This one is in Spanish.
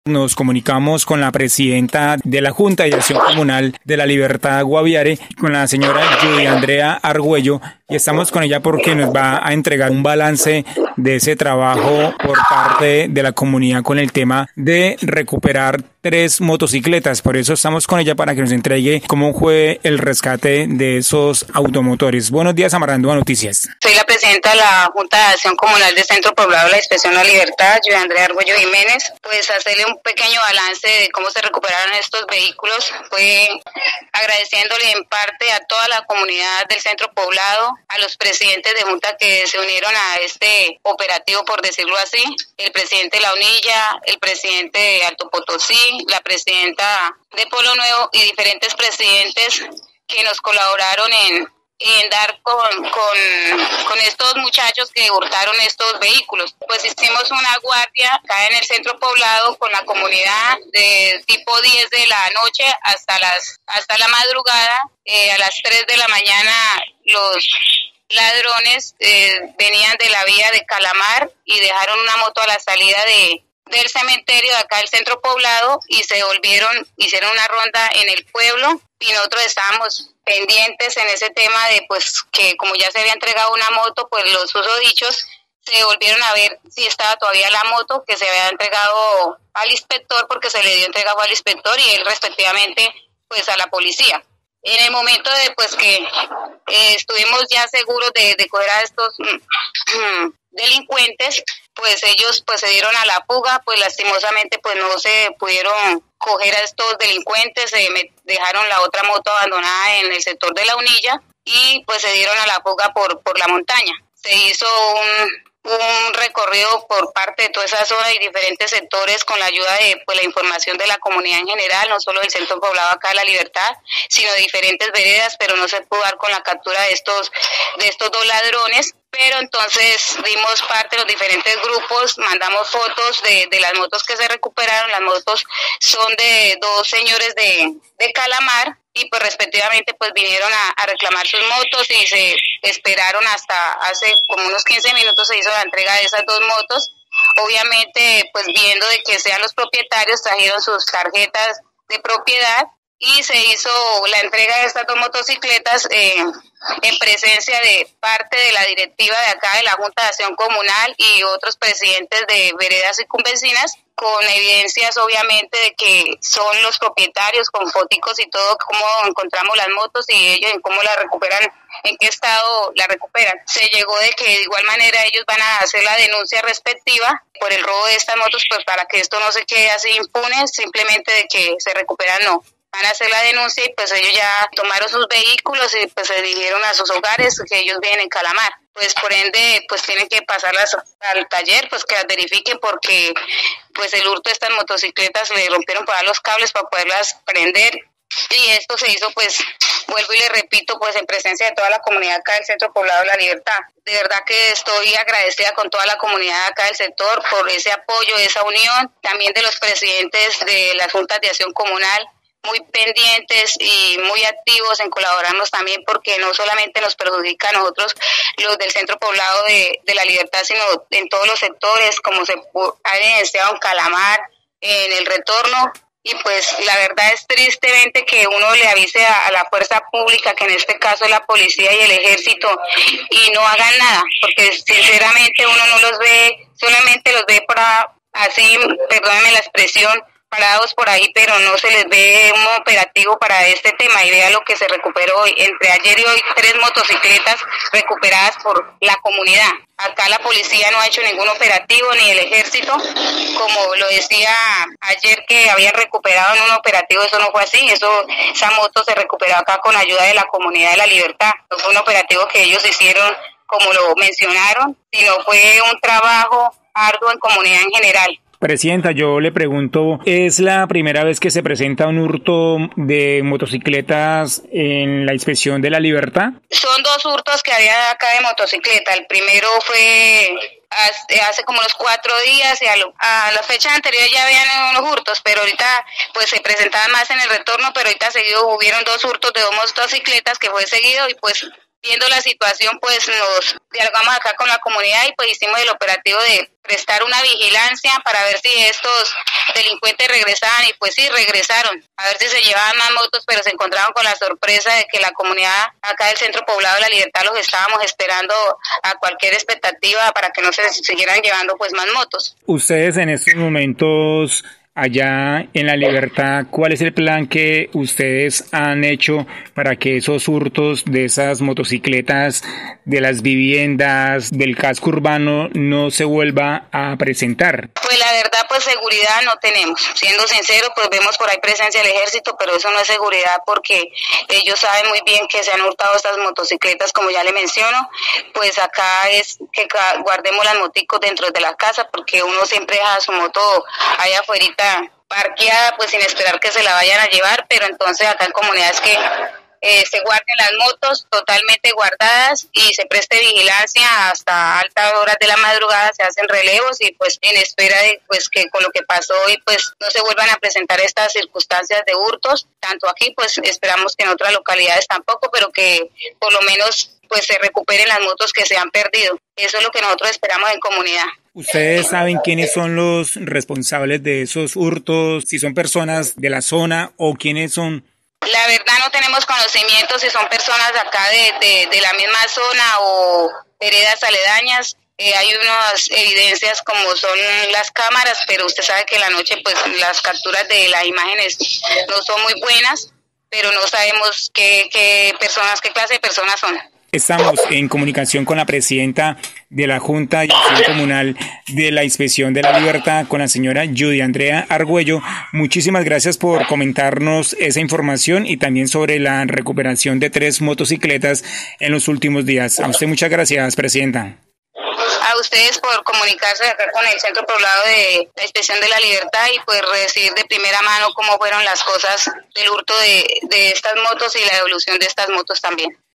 Nos comunicamos con la presidenta de la Junta de Acción Comunal de la Libertad Guaviare, con la señora Judy Andrea Argüello, y estamos con ella porque nos va a entregar un balance de ese trabajo por parte de la comunidad con el tema de recuperar 3 motocicletas. Por eso estamos con ella para que nos entregue cómo fue el rescate de esos automotores. Buenos días, Amarrando Noticias. Soy la presidenta de la Junta de Acción Comunal del Centro Poblado de la Inspección de la Libertad, Judy Andrea Argüello Jiménez. Pues hacerle un pequeño balance de cómo se recuperaron estos vehículos. Fue agradeciéndole en parte a toda la comunidad del Centro Poblado, a los presidentes de Junta que se unieron a este operativo, por decirlo así, el presidente de La Unilla, el presidente de Alto Potosí, la presidenta de Polo Nuevo y diferentes presidentes que nos colaboraron en dar con estos muchachos que hurtaron estos vehículos. Pues hicimos una guardia acá en el Centro Poblado con la comunidad de tipo 10 de la noche hasta la madrugada. A las 3 de la mañana los ladrones venían de la vía de Calamar y dejaron una moto a la salida del cementerio de acá del Centro Poblado y se hicieron una ronda en el pueblo y nosotros estábamos pendientes en ese tema de pues que como ya se había entregado una moto, pues los susodichos se volvieron a ver si estaba todavía la moto que se había entregado al inspector, porque se le dio entregado al inspector y él respectivamente pues a la policía. En el momento de pues que estuvimos ya seguros de coger a estos delincuentes, pues ellos pues se dieron a la fuga, pues lastimosamente pues no se pudieron coger a estos delincuentes, dejaron la otra moto abandonada en el sector de La Unilla y pues se dieron a la fuga por la montaña. Se hizo un recorrido por parte de toda esa zona y diferentes sectores con la ayuda de pues la información de la comunidad en general, no solo del Centro Poblado acá de la Libertad, sino de diferentes veredas, pero no se pudo dar con la captura de estos 2 ladrones. Pero entonces dimos parte de los diferentes grupos, mandamos fotos de las motos que se recuperaron. Las motos son de 2 señores de Calamar y pues respectivamente pues vinieron a reclamar sus motos y se esperaron hasta hace como unos 15 minutos se hizo la entrega de esas 2 motos. Obviamente pues viendo de que sean los propietarios, trajeron sus tarjetas de propiedad y se hizo la entrega de estas 2 motocicletas en presencia de parte de la directiva de acá de la Junta de Acción Comunal y otros presidentes de veredas circunvecinas, con evidencias obviamente de que son los propietarios, con foticos y todo, cómo encontramos las motos y ellos en cómo las recuperan, en qué estado la recuperan. Se llegó de que de igual manera ellos van a hacer la denuncia respectiva por el robo de estas motos, pues para que esto no se quede así impune, simplemente de que se recuperan, no. Van a hacer la denuncia y pues ellos ya tomaron sus vehículos y pues se dirigieron a sus hogares, que ellos viven en Calamar. Pues por ende pues tienen que pasarlas al taller, pues que las verifiquen, porque pues el hurto de estas motocicletas le rompieron por ahí los cables para poderlas prender. Y esto se hizo pues, vuelvo y le repito, pues en presencia de toda la comunidad acá del Centro Poblado de la Libertad. De verdad que estoy agradecida con toda la comunidad acá del sector por ese apoyo, esa unión, también de los presidentes de las juntas de acción comunal, muy pendientes y muy activos en colaborarnos también, porque no solamente nos perjudica a nosotros los del Centro Poblado de la Libertad, sino en todos los sectores, como se ha evidenciado en Calamar, en el retorno. Y pues la verdad es tristemente que uno le avise a la fuerza pública, que en este caso es la policía y el ejército, y no hagan nada, porque sinceramente uno no los ve, solamente los ve así, perdónenme la expresión, parados por ahí, pero no se les ve un operativo para este tema. Y vea lo que se recuperó hoy, entre ayer y hoy, 3 motocicletas recuperadas por la comunidad. Acá la policía no ha hecho ningún operativo, ni el ejército, como lo decía ayer que habían recuperado en un operativo. Eso no fue así, esa moto se recuperó acá con ayuda de la comunidad de la Libertad. No fue un operativo que ellos hicieron como lo mencionaron, sino fue un trabajo arduo en comunidad en general. Presidenta, yo le pregunto, ¿es la primera vez que se presenta un hurto de motocicletas en la Inspección de la Libertad? Son 2 hurtos que había acá de motocicleta. El primero fue hace como unos 4 días y a la fecha anterior ya habían unos hurtos, pero ahorita pues se presentaban más en el retorno, pero ahorita seguido hubieron 2 hurtos de 2 motocicletas que fue seguido y pues viendo la situación, pues nos dialogamos acá con la comunidad y pues hicimos el operativo de prestar una vigilancia para ver si estos delincuentes regresaban, y pues sí, regresaron, a ver si se llevaban más motos, pero se encontraron con la sorpresa de que la comunidad acá del Centro Poblado de La Libertad los estábamos esperando a cualquier expectativa para que no se siguieran llevando pues más motos. Ustedes en estos momentos allá en La Libertad, ¿cuál es el plan que ustedes han hecho para que esos hurtos de esas motocicletas, de las viviendas, del casco urbano no se vuelva a presentar? Pues la verdad, pues seguridad no tenemos. Siendo sincero, pues vemos por ahí presencia del ejército, pero eso no es seguridad porque ellos saben muy bien que se han hurtado estas motocicletas, como ya le menciono. Pues acá es que guardemos las moticos dentro de la casa porque uno siempre deja su moto allá afuera parqueada, pues sin esperar que se la vayan a llevar, pero entonces acá en comunidades que se guarden las motos totalmente guardadas y se preste vigilancia hasta altas horas de la madrugada, se hacen relevos y pues en espera de pues que con lo que pasó hoy pues no se vuelvan a presentar estas circunstancias de hurtos, tanto aquí pues esperamos que en otras localidades tampoco, pero que por lo menos pues se recuperen las motos que se han perdido. Eso es lo que nosotros esperamos en comunidad. ¿Ustedes saben quiénes son los responsables de esos hurtos? Si son personas de la zona o quiénes son. La verdad no tenemos conocimiento si son personas acá de la misma zona o veredas aledañas. Hay unas evidencias como son las cámaras, pero usted sabe que en la noche pues las capturas de las imágenes no son muy buenas, pero no sabemos qué clase de personas son. Estamos en comunicación con la presidenta de la Junta de Acción Comunal de la Inspección de la Libertad, con la señora Judy Andrea Argüello. Muchísimas gracias por comentarnos esa información y también sobre la recuperación de 3 motocicletas en los últimos días. A usted muchas gracias, presidenta. A ustedes por comunicarse acá con el Centro Poblado de la Inspección de la Libertad y pues recibir de primera mano cómo fueron las cosas del hurto de estas motos y la devolución de estas motos también.